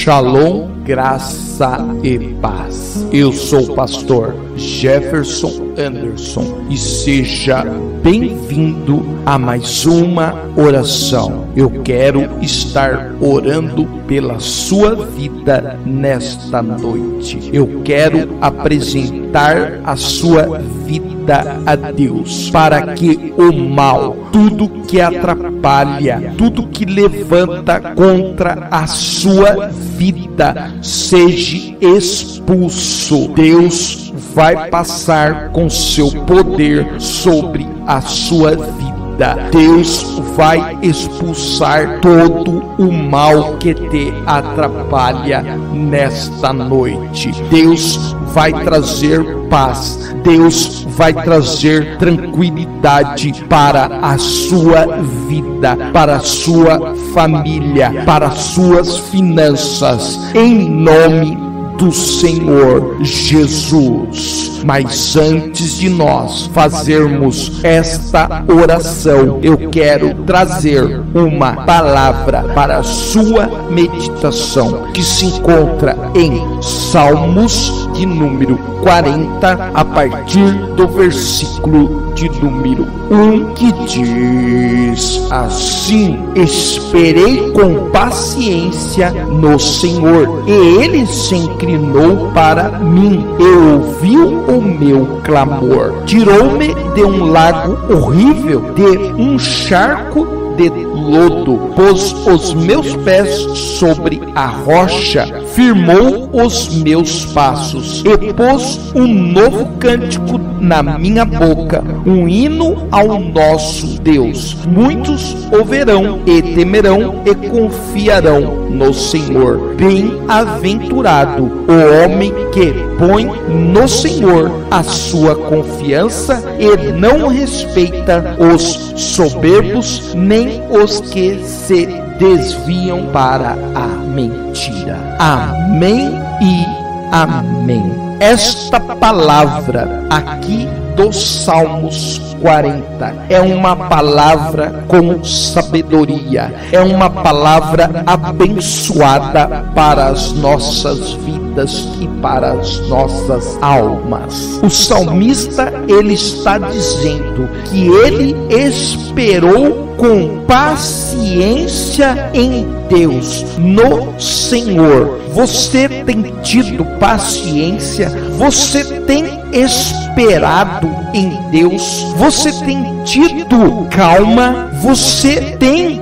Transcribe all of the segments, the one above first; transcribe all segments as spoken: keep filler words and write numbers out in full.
Shalom, graça e paz. Eu sou o pastor Jefferson Anderson e seja bem-vindo a mais uma oração. Eu quero estar orando pela sua vida nesta noite. Eu quero apresentar a sua vida a Deus, para que o mal, tudo que atrapalha, tudo que levanta contra a sua vida, seja expulso. Deus vai passar com seu poder sobre a sua vida. Deus vai expulsar todo o mal que te atrapalha nesta noite. Deus vai trazer paz. Deus vai trazer tranquilidade para a sua vida, para a sua família, para as suas finanças, em nome do Senhor Jesus. Mas antes de nós fazermos esta oração, eu quero trazer uma palavra para a sua meditação, que se encontra em Salmos de número quarenta, a partir do versículo de número um, que diz assim: esperei com paciência no Senhor, e Ele se inclinou para mim e ouviu o meu clamor. Tirou-me de um lago horrível, de um charco de lodo, pôs os meus pés sobre a rocha, firmou os meus passos e pôs um novo cântico na minha boca, um hino ao nosso Deus. Muitos o verão e temerão e confiarão no Senhor. Bem-aventurado o homem que põe no Senhor a sua confiança e não respeita os soberbos, nem os que se desviam para a mentira. Amém e amém. Esta palavra aqui dos Salmos quarenta é uma palavra com sabedoria, é uma palavra abençoada para as nossas vidas e para as nossas almas. O salmista, ele está dizendo que ele esperou com paciência em Deus, no Senhor. Você tem tido paciência? Você tem esperado em Deus? Você tem tido calma? Você tem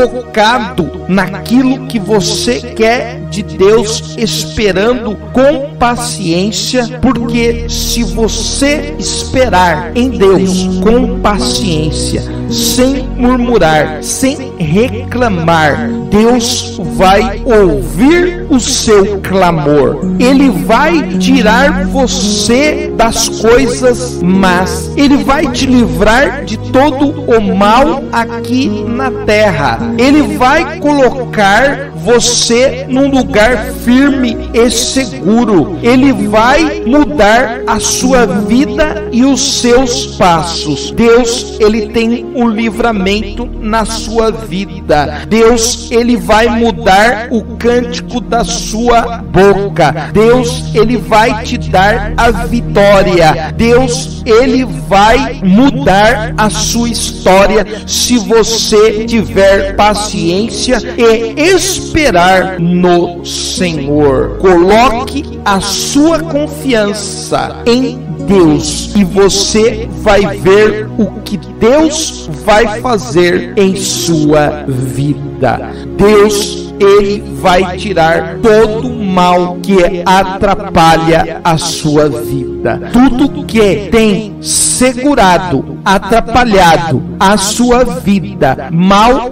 focado naquilo que você quer de Deus, esperando com paciência? Porque se você esperar em Deus com paciência, sem murmurar, sem reclamar, Deus vai ouvir o seu clamor. Ele vai tirar você das coisas más. Ele vai te livrar de todo o mal aqui na terra. Ele vai colocar você num lugar firme e seguro. Ele vai mudar a sua vida e os seus passos. Deus, ele tem um livramento na sua vida. Deus, ele vai mudar o cântico da sua boca. Deus, ele vai te dar a vitória. Deus, ele vai mudar a sua história se você tiver paciência e esperar no Senhor. Coloque a sua confiança em Deus e você vai ver o que Deus vai fazer em sua vida. Deus, ele vai tirar todo o mal que atrapalha a sua vida. Tudo que tem segurado, atrapalhado a sua vida, mal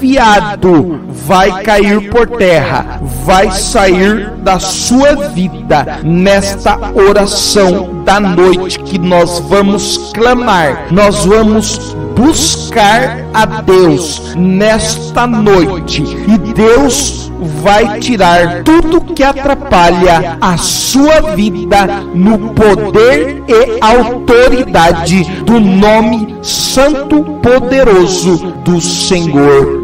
enviado, vai cair por terra, vai sair da sua vida nesta oração da noite que nós vamos clamar. Nós vamos buscar a Deus nesta noite e Deus vai tirar tudo que atrapalha a sua vida no poder e autoridade do nome santo poderoso do Senhor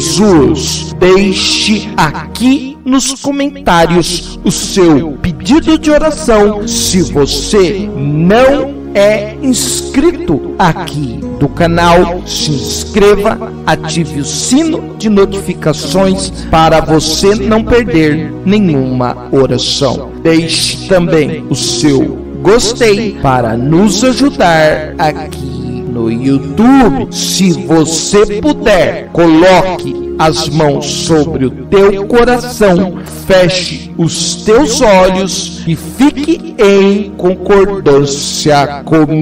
Jesus. Deixe aqui nos comentários o seu pedido de oração. Se você não é inscrito aqui do canal, se inscreva, ative o sino de notificações para você não perder nenhuma oração. Deixe também o seu gostei para nos ajudar aqui no YouTube. Se você puder, coloque as mãos sobre o teu coração, feche os teus olhos e fique em concordância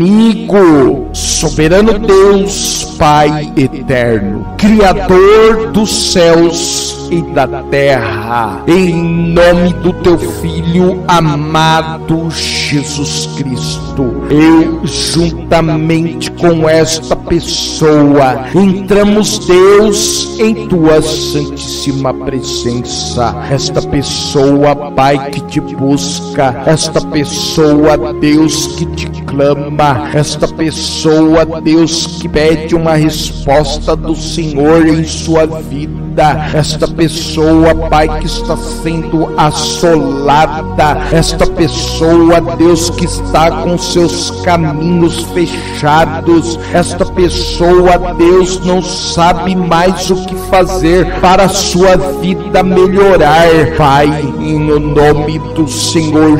comigo. Soberano Deus, Pai eterno, Criador dos céus e da terra, em nome do teu Filho amado Jesus Cristo, eu juntamente com esta pessoa entramos, Deus, em tua santíssima presença. Esta pessoa, Pai, que te busca, esta pessoa, Deus, que te clama, esta pessoa, Deus, que pede uma resposta do Senhor em sua vida, esta pessoa, Pai, que está sendo assolada, esta pessoa, Deus, que está com seus caminhos fechados, esta pessoa, Deus, não sabe mais o que fazer para a sua vida melhorar. Pai, em nome do Senhor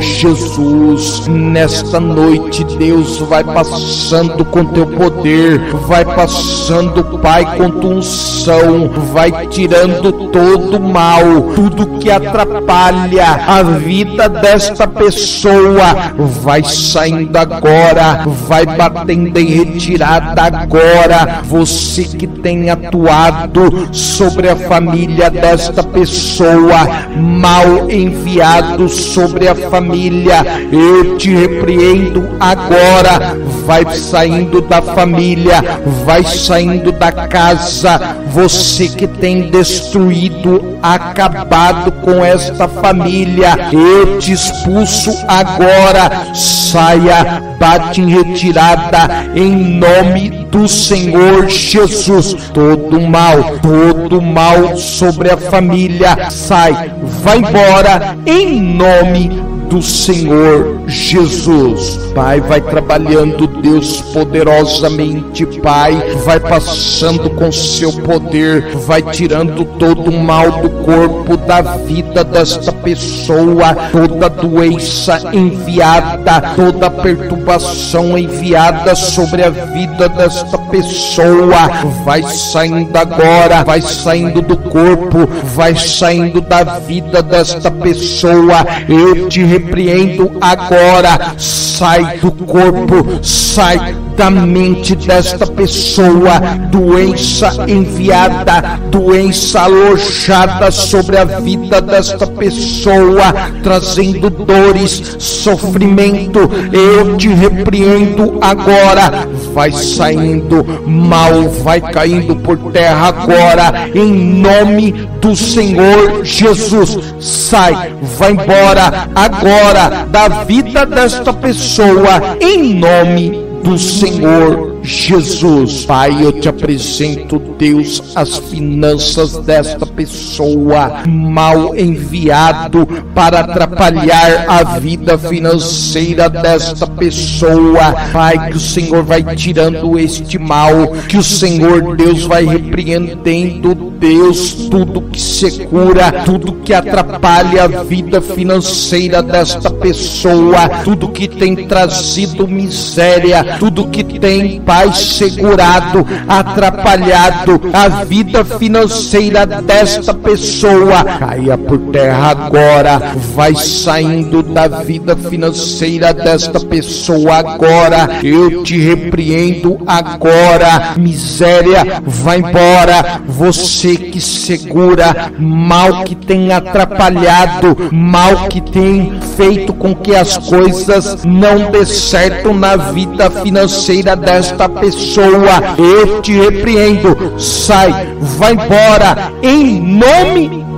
Jesus, nesta noite, Deus, vai passando com teu poder, vai passando, Pai, com tua unção, vai tirando todo mal, tudo que atrapalha a vida desta pessoa, vai saindo agora, vai batendo em retirada agora. Você que tem atuado sobre a família desta pessoa, mal enviado sobre a família, eu te repreendo agora. Vai saindo da família, vai saindo da casa. Você que tem destruído, acabado com esta família, eu te expulso agora. Saia, bate em retirada em nome do Senhor Jesus. Todo mal, todo mal sobre a família, sai, vai embora em nome do Senhor Jesus. Pai, vai trabalhando, Deus, poderosamente, Pai, vai passando com seu poder, vai tirando todo o mal do corpo, da vida desta pessoa, toda doença enviada, toda perturbação enviada sobre a vida desta pessoa, vai saindo agora, vai saindo do corpo, vai saindo da vida desta pessoa. Eu te repreendo agora. Sai do corpo, sai da mente desta pessoa, doença enviada, doença alojada sobre a vida desta pessoa, trazendo dores, sofrimento. Eu te repreendo agora. Vai saindo, mal vai caindo por terra agora, em nome do Senhor Jesus. Sai, vai embora agora da vida desta pessoa, em nome do Senhor Jesus. Pai, eu te apresento, Deus, as finanças desta pessoa, mal enviado para atrapalhar a vida financeira desta pessoa. Pai, que o Senhor vai tirando este mal, que o Senhor, Deus, vai repreendendo, Deus, tudo que secura, tudo que atrapalha a vida financeira desta pessoa, tudo que tem trazido miséria, tudo que tem, Pai, segurado, atrapalhado a vida financeira desta pessoa, caia por terra agora. Vai saindo da vida financeira desta pessoa agora. Eu te repreendo agora. Miséria, vai embora. Você que segura mal, que tem atrapalhado, mal que tem feito com que as coisas não dê certo na vida financeira desta pessoa, eu te repreendo. Sai, vai embora em nome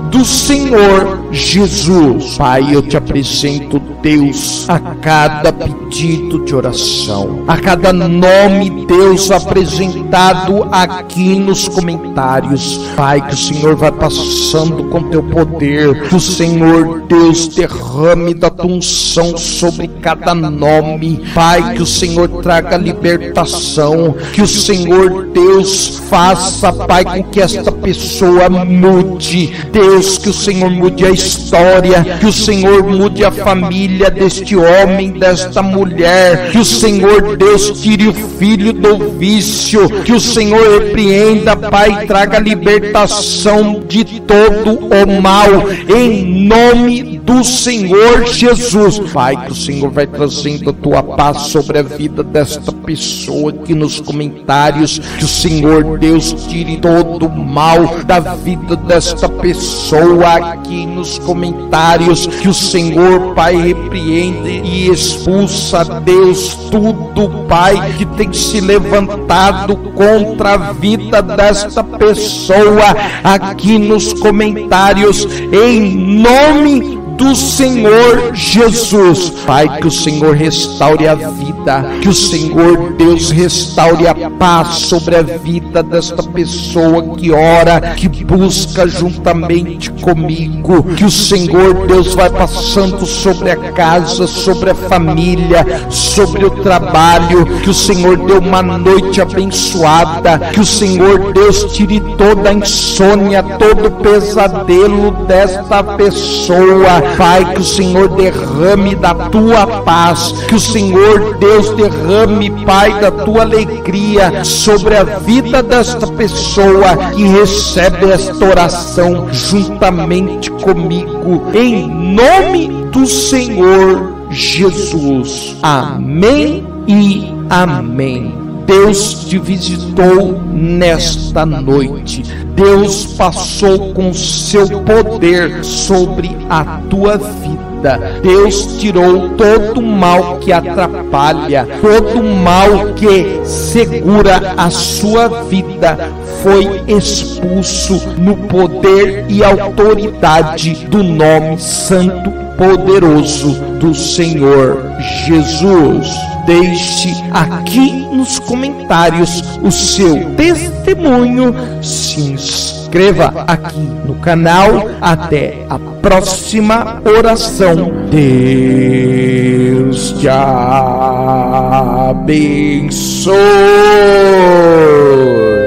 do Senhor Jesus. Pai, eu te apresento, Deus, a cada pedido de oração, a cada nome, Deus, apresentado aqui nos comentários. Pai, que o Senhor vai passando com teu poder, que o Senhor, Deus, derrame da tua unção sobre cada nome. Pai, que o Senhor traga libertação, que o Senhor, Deus, faça, Pai, com que esta pessoa mude. Deus, que o Senhor mude a história, que o Senhor mude a família deste homem, desta mulher, que o Senhor, Deus, tire o filho do vício, que o Senhor repreenda, Pai, traga libertação de todo o mal, em nome do Senhor Jesus. Pai, que o Senhor vai trazendo a tua paz sobre a vida desta pessoa aqui nos comentários, que o Senhor, Deus, tire todo o mal da vida desta pessoa aqui nos comentários, que o Senhor, Pai, repreende e expulsa, Deus, tudo, Pai, que tem se levantado contra a vida desta pessoa aqui nos comentários, em nome do Senhor Jesus. Pai, que o Senhor restaure a vida, que o Senhor, Deus, restaure a paz sobre a vida desta pessoa que ora, que busca juntamente comigo, que o Senhor, Deus, vai passando sobre a casa, sobre a família, sobre o trabalho, que o Senhor dê uma noite abençoada, que o Senhor, Deus, tire toda a insônia, todo o pesadelo desta pessoa. Pai, que o Senhor derrame da tua paz, que o Senhor, Deus, derrame, Pai, da tua alegria sobre a vida desta pessoa que recebe esta oração juntamente comigo, em nome do Senhor Jesus. Amém e amém. Deus te visitou nesta noite. Deus passou com seu poder sobre a tua vida. Deus tirou todo o mal que atrapalha, todo o mal que segura a sua vida. Foi expulso no poder e autoridade do nome santo poderoso do Senhor Jesus. Deixe aqui nos comentários o seu testemunho, se inscreva aqui no canal. Até a próxima oração. Deus te abençoe.